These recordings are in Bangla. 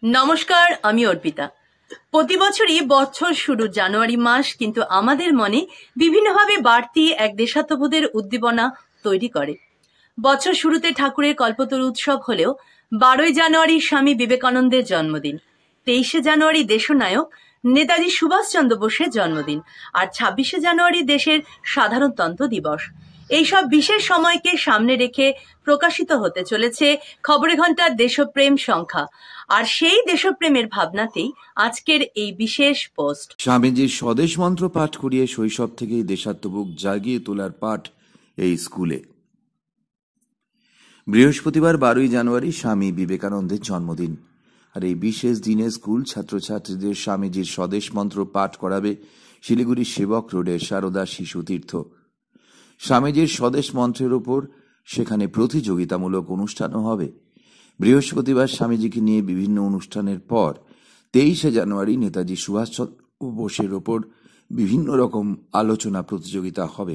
নমস্কার, আমি অর্পিতা। প্রতি বছরই বছর শুরু জানুয়ারি মাস কিন্তু আমাদের মনে বিভিন্নভাবে বাড়তি এক দেশাত্মবোধের উদ্দীপনা তৈরি করে। বছর শুরুতে ঠাকুরের কল্পতরু উৎসব হলেও 12ই জানুয়ারি স্বামী বিবেকানন্দের জন্মদিন, 23শে জানুয়ারি দেশনায়ক নেতাজি সুভাষচন্দ্র বোসের জন্মদিন, আর 26শে জানুয়ারি দেশের সাধারণতন্ত্র দিবস। এইসব বিশেষ সময়কে সামনে রেখে প্রকাশিত হতে চলেছে খবরের ঘন্টার দেশপ্রেম সংখ্যা, আর সেই দেশপ্রেমের ভাবনাতেই আজকের এই বিশেষ পোস্ট। স্বামীজির স্বদেশ মন্ত্র পাঠ করিয়ে শৈশব থেকেই দেশাত্মবোধ জাগিয়ে তোলার পাঠ এই স্কুলে। বৃহস্পতিবার 12ই জানুয়ারি স্বামী বিবেকানন্দের জন্মদিন, আর এই বিশেষ দিনে স্কুল ছাত্রছাত্রীদের স্বামীজির স্বদেশ মন্ত্র পাঠ করাবে শিলিগুড়ি সেবক রোডের সারদা শিশু তীর্থ। স্বামীজির স্বদেশ মন্ত্রের উপর সেখানে প্রতিযোগিতামূলক অনুষ্ঠানও হবে। বৃহস্পতিবার স্বামীজিকে নিয়ে বিভিন্ন অনুষ্ঠানের পর 23শে জানুয়ারি নেতাজি সুভাষচন্দ্র বোসের ওপর বিভিন্ন রকম আলোচনা প্রতিযোগিতা হবে।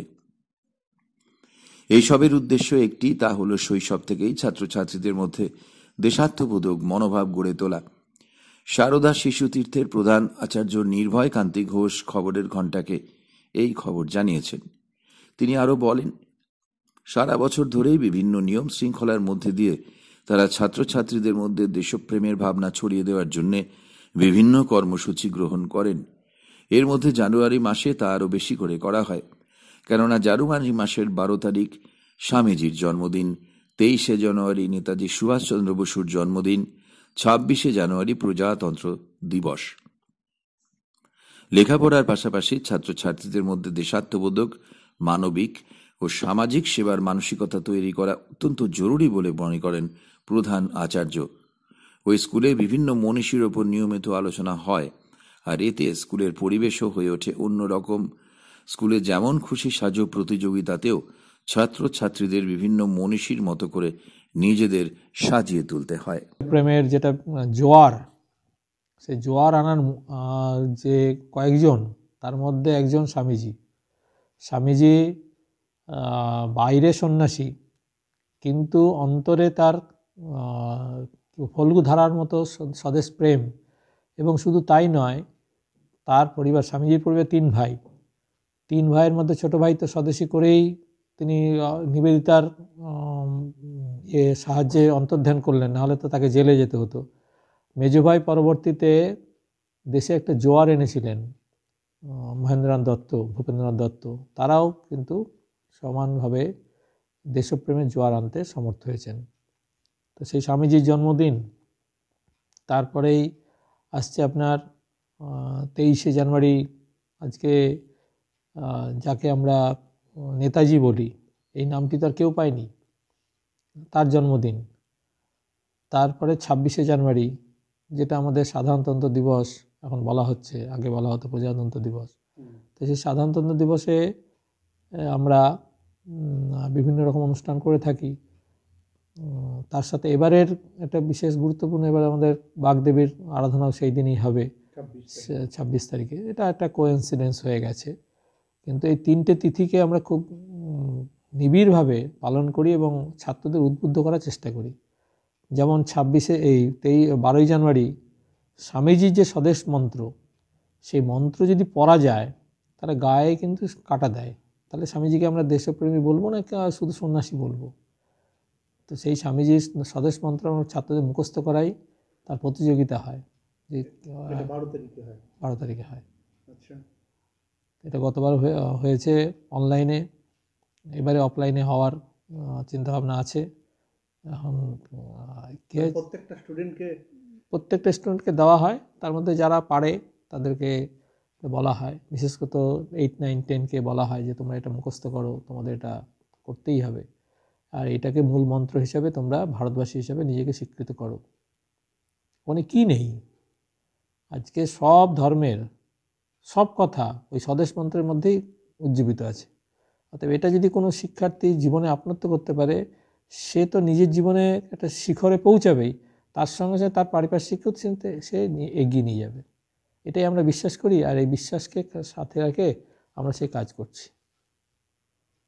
এইসবের উদ্দেশ্য একটি, তা হলো শৈশব থেকেই ছাত্রছাত্রীদের মধ্যে দেশাত্মবোধক মনোভাব গড়ে তোলা। সারদা শিশু তীর্থের প্রধান আচার্য নির্ভয় কান্তি ঘোষ খবরের ঘণ্টাকে এই খবর জানিয়েছেন। তিনি আরো বলেন, সারা বছর ধরেই বিভিন্ন নিয়ম শৃঙ্খলার মধ্যে দিয়ে তারা ছাত্রছাত্রীদের মধ্যে দেশপ্রেমের ভাবনা ছড়িয়ে দেওয়ার জন্য বিভিন্ন কর্মসূচি গ্রহণ করেন। এর মধ্যে জানুয়ারি মাসে তা আরও বেশি করে করা হয়, কেননা জানুয়ারি মাসের 12 তারিখ স্বামীজির জন্মদিন, 23শে জানুয়ারি নেতাজি সুভাষচন্দ্র বসুর জন্মদিন, 26শে জানুয়ারি প্রজাতন্ত্র দিবস। লেখাপড়ার পাশাপাশি ছাত্রছাত্রীদের মধ্যে দেশাত্মবোধক, মানবিক ও সামাজিক সেবার মানসিকতা তৈরি করা অত্যন্ত জরুরি বলে মনে করেন প্রধান আচার্য। ওই স্কুলে বিভিন্ন মনীষীর ওপর নিয়মিত আলোচনা হয়, আর এতে স্কুলের পরিবেশও হয়ে ওঠে অন্যরকম। স্কুলে যেমন খুশি সাজো প্রতিযোগিতাতেও ছাত্রছাত্রীদের বিভিন্ন মনীষীর মতো করে নিজেদের সাজিয়ে তুলতে হয়। প্রেমের যেটা জোয়ার, সেই জোয়ার আনার যে কয়েকজন, তার মধ্যে একজন স্বামীজি। স্বামীজি বাইরে সন্ন্যাসী, কিন্তু অন্তরে তার ফল্গু ধারার মতো স্বদেশ প্রেম। এবং শুধু তাই নয়, তার পরিবার, স্বামীজির পরিবার 3 ভাই। 3 ভাইয়ের মধ্যে ছোট ভাই তো স্বদেশী করেই তিনি নিবেদিতার সাহায্যে অন্তর্ধান করলেন, নাহলে তো তাকে জেলে যেতে হতো। মেজ ভাই পরবর্তীতে দেশে একটা জোয়ার এনেছিলেন, মহেন্দ্রনাথ দত্ত, ভূপেন্দ্রনাথ দত্ত। তারাও কিন্তু সমানভাবে দেশপ্রেমের জোয়ার আনতে সমর্থ হয়েছেন। তো সেই স্বামীজির জন্মদিন, তারপরেই আসছে আপনার 23শে জানুয়ারি। আজকে যাকে আমরা নেতাজি বলি, এই নামটি তো আর কেউ পায়নি, তার জন্মদিন। তারপরে 26শে জানুয়ারি, যেটা আমাদের সাধারণতন্ত্র দিবস এখন বলা হচ্ছে, আগে বলা হতো প্রজাতন্ত্র দিবস। তো সেই সাধারণতন্ত্র দিবসে আমরা বিভিন্ন রকম অনুষ্ঠান করে থাকি। তার সাথে এবারের একটা বিশেষ গুরুত্বপূর্ণ, এবার আমাদের বাগদেবীর আরাধনাও সেই দিনই হবে, 26 তারিখে। এটা একটা কোইন্সিডেন্স হয়ে গেছে, কিন্তু এই 3টে তিথিকে আমরা খুব নিবিড়ভাবে পালন করি এবং ছাত্রদের উদ্বুদ্ধ করার চেষ্টা করি। যেমন 12ই জানুয়ারি স্বামীজির যে স্বদেশ মন্ত্র, সেই মন্ত্র যদি পড়া যায় তাহলে গায়ে কিন্তু কাটা দেয়। তাহলে স্বামীজিকে আমরা দেশপ্রেমী বলবো না, শুধু সন্ন্যাসী বলবো? তো সেই স্বামীজির স্বদেশ মন্ত্র আমরা ছাত্রদের মুখস্থ করাই, তার প্রতিযোগিতা হয়, যে 12 তারিখে হয়। এটা গতবার হয়েছে অনলাইনে, এবারে অফলাইনে হওয়ার চিন্তাভাবনা আছে। এখন প্রত্যেকটা স্টুডেন্টকে দেওয়া হয়, তার মধ্যে যারা পারে তাদেরকে বলা হয়, বিশেষ করে 8, 9, 10কে বলা হয় যে তোমরা এটা মুখস্থ করো, তোমাদের এটা করতেই হবে, আর এটাকে মূল মন্ত্র হিসাবে তোমরা ভারতবাসী হিসাবে নিজেকে স্বীকৃত করো। ওখানে কি নেই, আজকে সব ধর্মের সব কথা ওই স্বদেশ মন্ত্রের মধ্যেই উজ্জীবিত আছে। অতএব এটা যদি কোনো শিক্ষার্থী জীবনে আপনত্ব করতে পারে, সে তো নিজের জীবনে একটা শিখরে পৌঁছাবেই, তার সঙ্গে সাথে তার পারিপার্শ্বিকও সে এগিয়ে নিয়ে যাবে। এটাই আমরা বিশ্বাস করি, আর এই বিশ্বাসকে সাথে রেখে আমরা সেই কাজ করছি।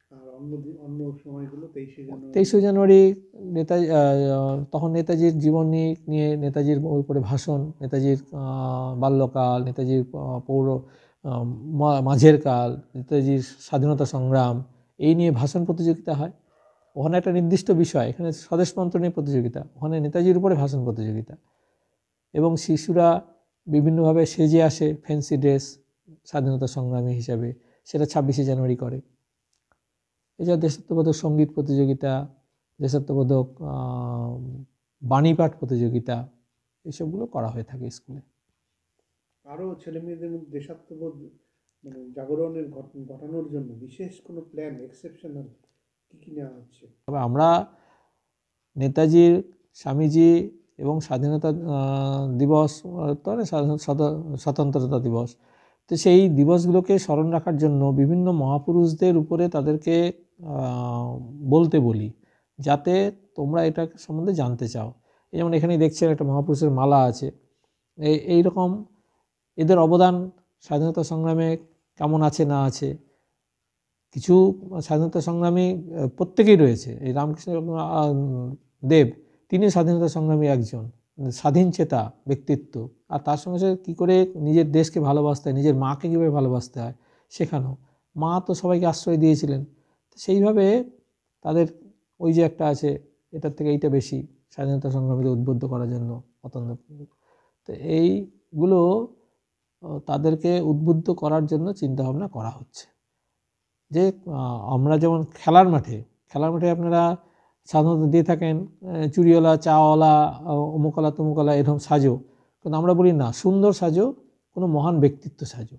আর অন্য সময়গুলো 23শে জানুয়ারি? 23শে জানুয়ারি নেতাজি তখন নেতাজির জীবনী নিয়ে, নেতাজির উপরে ভাষণ, নেতাজির বাল্যকাল, নেতাজির পৌর মাঝের কাল, নেতাজির স্বাধীনতা সংগ্রাম, এই নিয়ে ভাষণ প্রতিযোগিতা হয়। ওখানে একটা নির্দিষ্ট বিষয়, এখানে স্বদেশমন্ত্র নিয়ে প্রতিযোগিতা, ওখানে নেতাজির উপরে ভাষণ প্রতিযোগিতা। এবং শিশুরা বিভিন্নভাবে সেজে আসে, ফ্যান্সি ড্রেস, স্বাধীনতা সংগ্রামী হিসাবে, সেটা 26শে জানুয়ারি করে। এছাড়া দেশাত্মবোধক সঙ্গীত প্রতিযোগিতা, দেশাত্মবোধক বাণীপাঠ প্রতিযোগিতা, এইসবগুলো করা হয়ে থাকে স্কুলে। আরও ছেলেমেয়েদের মধ্যে দেশাত্মবোধ মানে জাগরণের ঘটানোর জন্য বিশেষ কোনো প্ল্যান, এক্সেপশনাল কী নেওয়া হচ্ছে? তবে আমরা নেতাজির, স্বামীজি এবং স্বাধীনতা দিবস, স্বতন্ত্রতা দিবস, তো সেই দিবসগুলোকে স্মরণ রাখার জন্য বিভিন্ন মহাপুরুষদের উপরে তাদেরকে বলতে বলি, যাতে তোমরা এটা সম্বন্ধে জানতে চাও। যেমন এখানে দেখছেন একটা মহাপুরুষের মালা আছে। এইরকম এদের অবদান স্বাধীনতা সংগ্রামে কেমন আছে না আছে, কিছু স্বাধীনতা সংগ্রামী প্রত্যেকেই রয়েছে। এই রামকৃষ্ণ দেব, তিনি স্বাধীনতা সংগ্রামী একজন, স্বাধীন চেতা ব্যক্তিত্ব। আর তার সঙ্গে সঙ্গে কী করে নিজের দেশকে ভালোবাসতে হয়, নিজের মাকে কীভাবে ভালোবাসতে হয় শেখানো। মা তো সবাইকে আশ্রয় দিয়েছিলেন, সেইভাবে তাদের ওই যে একটা আছে, এটার থেকে এইটা বেশি, স্বাধীনতা সংগ্রামীদের উদ্বুদ্ধ করার জন্য অত্যন্ত। তো এইগুলো তাদেরকে উদ্বুদ্ধ করার জন্য চিন্তাভাবনা করা হচ্ছে। যে আমরা যেমন খেলার মাঠে আপনারা সাধারণত দিয়ে থাকেন চুড়িওয়ালা, চাওয়ালা, অমুকলা তমুকলা, এরকম সাজো, কিন্তু আমরা বলি না, সুন্দর সাজো, কোনো মহান ব্যক্তিত্ব সাজো,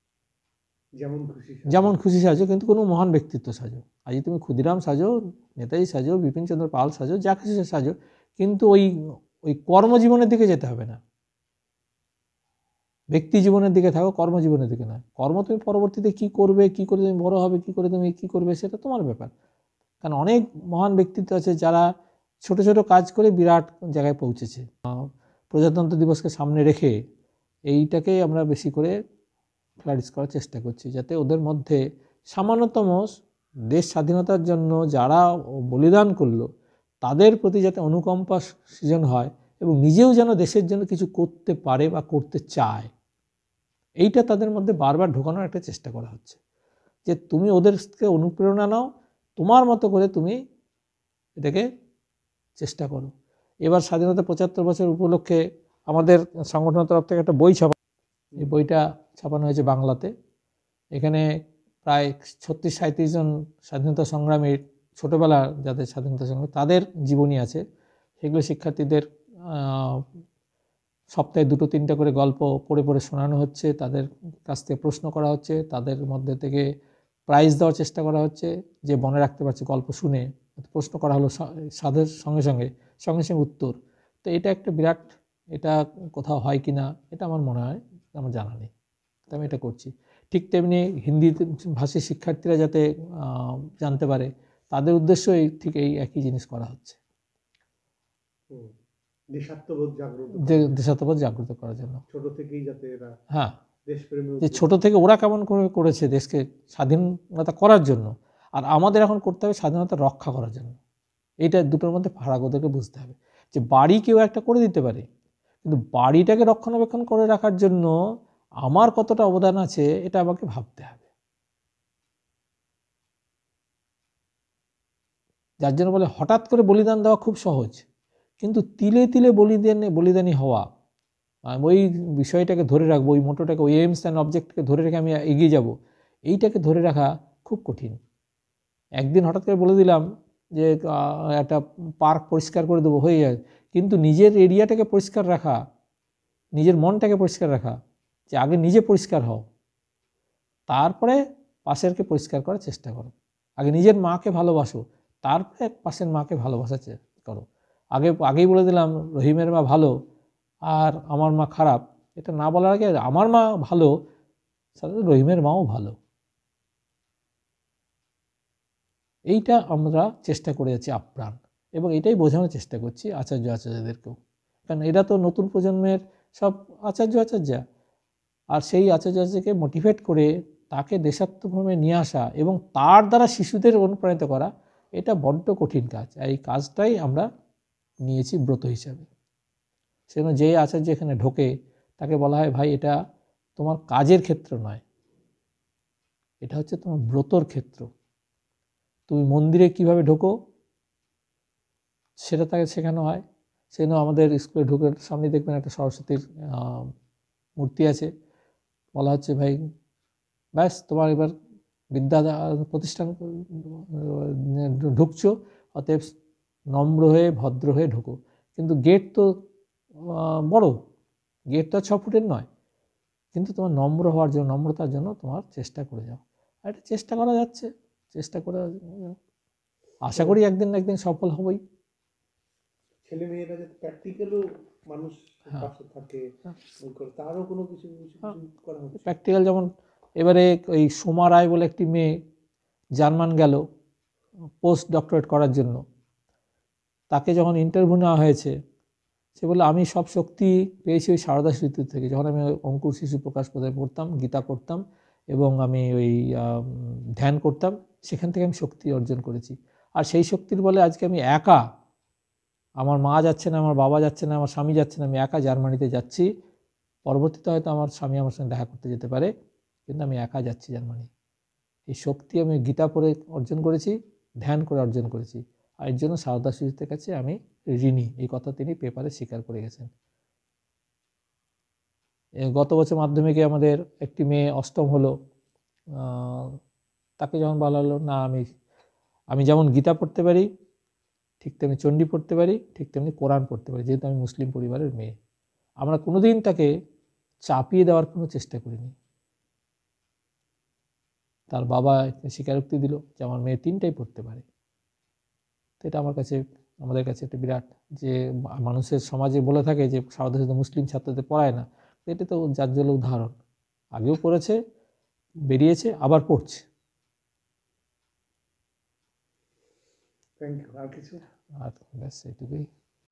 যেমন খুশি সাজো, কিন্তু কোনো মহান ব্যক্তিত্ব সাজো। আজ তুমি ক্ষুদিরাম সাজো, নেতাজি সাজো, বিপিনচন্দ্র পাল সাজো, যা খুশি সাজো, কিন্তু ওই কর্মজীবনের দিকে যেতে হবে না। ব্যক্তি জীবনের দিকে থাকো, কর্মজীবনের দিকে না। কর্ম তুমি পরবর্তীতে কি করবে, কি করে তুমি বড় হবে, কি করে তুমি কি করবে, সেটা তোমার ব্যাপার। কারণ অনেক মহান ব্যক্তিত্ব আছে যারা ছোট ছোট কাজ করে বিরাট জায়গায় পৌঁছেছে। প্রজাতন্ত্র দিবসকে সামনে রেখে এইটাকেই আমরা বেশি করে ক্লারিফাই করার চেষ্টা করছি, যাতে ওদের মধ্যে সামান্যতম দেশ স্বাধীনতার জন্য যারা বলিদান করলো তাদের প্রতি যাতে অনুকম্পা সৃজন হয়, এবং নিজেও যেন দেশের জন্য কিছু করতে পারে বা করতে চায়, এইটা তাদের মধ্যে বারবার ঢোকানোর একটা চেষ্টা করা হচ্ছে। যে তুমি ওদেরকে অনুপ্রেরণা নাও, তোমার মতো করে তুমি এটাকে চেষ্টা করো। এবার স্বাধীনতা 75 বছর উপলক্ষে আমাদের সংগঠনের তরফ থেকে একটা বই ছাপা, এই বইটা ছাপানো হয়েছে বাংলাতে। এখানে প্রায় 36-37 জন স্বাধীনতা সংগ্রামীর, ছোটোবেলার যাদের স্বাধীনতা সংগ্রামী, তাদের জীবনী আছে। সেগুলো শিক্ষার্থীদের সপ্তাহে 2-3টা করে গল্প পড়ে পড়ে শোনানো হচ্ছে, তাদের কাছ থেকে প্রশ্ন করা হচ্ছে, তাদের মধ্যে থেকে প্রাইজ দেওয়ার চেষ্টা করা হচ্ছে, যে মনে রাখতে পারছে গল্প শুনে। প্রশ্ন করা হলো সাধের সঙ্গে সঙ্গে উত্তর। তো এটা একটা বিরাট, এটা কোথাও হয় কি না এটা আমার মনে হয়, আমার জানা নেই, তো আমি এটা করছি। ঠিক তেমনি হিন্দি ভাষী শিক্ষার্থীরা যাতে জানতে পারে, তাদের উদ্দেশ্যই ঠিক এই একই জিনিস করা হচ্ছে, দেশাত্মবোধ জাগ্রত করার জন্য। ছোট থেকেই যাতে এরা, হ্যাঁ, যে ছোট থেকে ওরা কেমন করে করেছে দেশকে স্বাধীনতা করার জন্য, আর আমাদের এখন করতে হবে স্বাধীনতা রক্ষা করার জন্য। এইটা দুটোর মধ্যে ফারাক ওদেরকে বুঝতে হবে। যে বাড়ি কেউ একটা করে দিতে পারে, কিন্তু বাড়িটাকে রক্ষণাবেক্ষণ করে রাখার জন্য আমার কতটা অবদান আছে এটা আমাকে ভাবতে হবে। যার জন্য বলে হঠাৎ করে বলিদান দেওয়া খুব সহজ, কিন্তু তিলে তিলে বলিদানি হওয়া, ওই বিষয়টাকে ধরে রাখবো, ওই মোটোটাকে, ওই এইমস অ্যান্ড অবজেক্টকে ধরে রেখে আমি এগিয়ে যাব, এইটাকে ধরে রাখা খুব কঠিন। একদিন হঠাৎ করে বলে দিলাম যে একটা পার্ক পরিষ্কার করে দেবো, হয়ে যায়, কিন্তু নিজের এরিয়াটাকে পরিষ্কার রাখা, নিজের মনটাকে পরিষ্কার রাখা, যে আগে নিজে পরিষ্কার হও, তারপরে পাশেরকে পরিষ্কার করার চেষ্টা করো। আগে নিজের মাকে ভালোবাসো, তারপরে পাশের মাকে ভালোবাসা করো। আগেই বলে দিলাম রহিমের মা ভালো আর আমার মা খারাপ, এটা না বলার আগে আমার মা ভালো, সাথে রহিমের মাও ভালো, এইটা আমরা চেষ্টা করে যাচ্ছি আপ্রাণ, এবং এটাই বোঝানোর চেষ্টা করছি আচার্যদেরকেও। কারণ এরা তো নতুন প্রজন্মের সব আচার্যা, আর সেই আচার্যকে মোটিভেট করে তাকে দেশাত্মভূমে নিয়ে আসা এবং তার দ্বারা শিশুদের অনুপ্রাণিত করা, এটা বড্ড কঠিন কাজ। এই কাজটাই আমরা নিয়েছি ব্রত হিসাবে। সেজন্য যেই আচার্য এখানে ঢোকে তাকে বলা হয়, ভাই এটা তোমার কাজের ক্ষেত্র নয়, এটা হচ্ছে তোমার ব্রতর ক্ষেত্র। তুমি মন্দিরে কিভাবে ঢোকো সেটা তাকে শেখানো হয়। সেজন্য আমাদের স্কুলে ঢুকে সামনে দেখবেন একটা সরস্বতীর মূর্তি আছে। বলা হচ্ছে, ভাই ব্যাস তোমার এবার বিদ্যা প্রতিষ্ঠান ঢুকছো, অতএব নম্র হয়ে ভদ্র হয়ে ঢুকো। কিন্তু গেট তো বড়, গেট তো 6 ফুটের নয়, কিন্তু তোমার নম্র হওয়ার জন্য, নম্রতার জন্য তোমার চেষ্টা করে যাও। আর এটা চেষ্টা করা যাচ্ছে, চেষ্টা করে আশা করি একদিন না একদিন সফল হবই। ছেলে মেয়েরা যাতে প্র্যাকটিক্যালও মানুষ পাশে থাকে, তারও কোনো কিছু করা হচ্ছে। প্র্যাকটিক্যাল যেমন এবারে ওই সোমা রায় বলে একটি মেয়ে জার্মান গেল পোস্ট ডক্টরেট করার জন্য। তাকে যখন ইন্টারভিউ নেওয়া হয়েছে, সে বলল আমি সব শক্তি পেয়েছি ওই সারদা শিশু থেকে। যখন আমি অঙ্কুর শিশু প্রকাশ পত্রিকা পড়তাম, গীতা করতাম এবং আমি ওই ধ্যান করতাম, সেখান থেকে আমি শক্তি অর্জন করেছি। আর সেই শক্তির বলে আজকে আমি একা, আমার মা যাচ্ছে না, আমার বাবা যাচ্ছে না, আমার স্বামী যাচ্ছে না, আমি একা জার্মানিতে যাচ্ছি। পরবর্তীতে হয়তো আমার স্বামী আমার সঙ্গে দেখা করতে যেতে পারে, কিন্তু আমি একা যাচ্ছি জার্মানি। এই শক্তি আমি গীতা পড়ে অর্জন করেছি, ধ্যান করে অর্জন করেছি। আর এর জন্য সারদা শিশুদের কাছে আমি ঋণী, এই কথা তিনি পেপারে স্বীকার করে গেছেন। গত বছর মাধ্যমিকে আমাদের একটি মেয়ে অষ্টম হলো। তাকে যখন বলা হলো, না আমি যেমন গীতা পড়তে পারি, ঠিক তেমনি চণ্ডী পড়তে পারি, ঠিক তেমনি কোরআন পড়তে পারি, যেহেতু আমি মুসলিম পরিবারের মেয়ে। আমরা কোনোদিন তাকে চাপিয়ে দেওয়ার কোনো চেষ্টা করিনি। তার বাবা স্বীকারোক্তি দিল যে আমার মেয়ে 3টাই পড়তে পারে। তো এটা আমাদের কাছে একটা বিরাট, যে মানুষের সমাজে বলে থাকে যে সাধারণত মুসলিম ছাত্রদের পড়ায় না, এটা তো জাজ্জল উদাহরণ। আগেও পড়েছে, বেরিয়েছে, আবার পড়ছে। Thank you. আর কিছু? আর ব্যাস এটুকুই।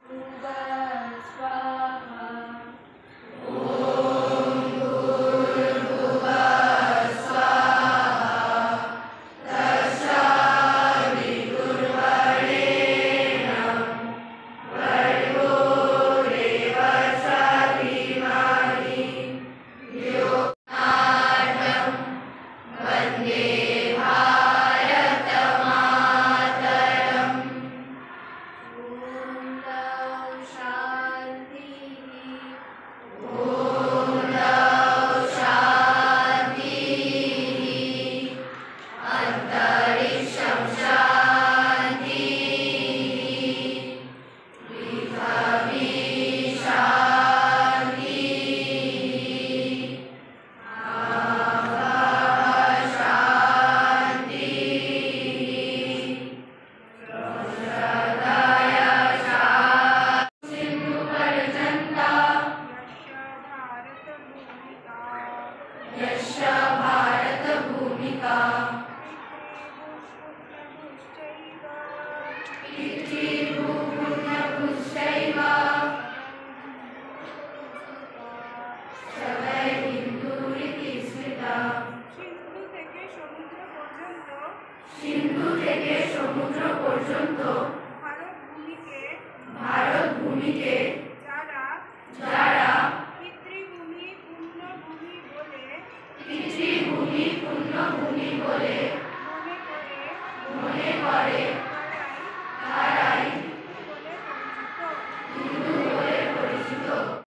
সিন্ধু থেকে সমুদ্র পর্যন্ত ভারত ভূমিকে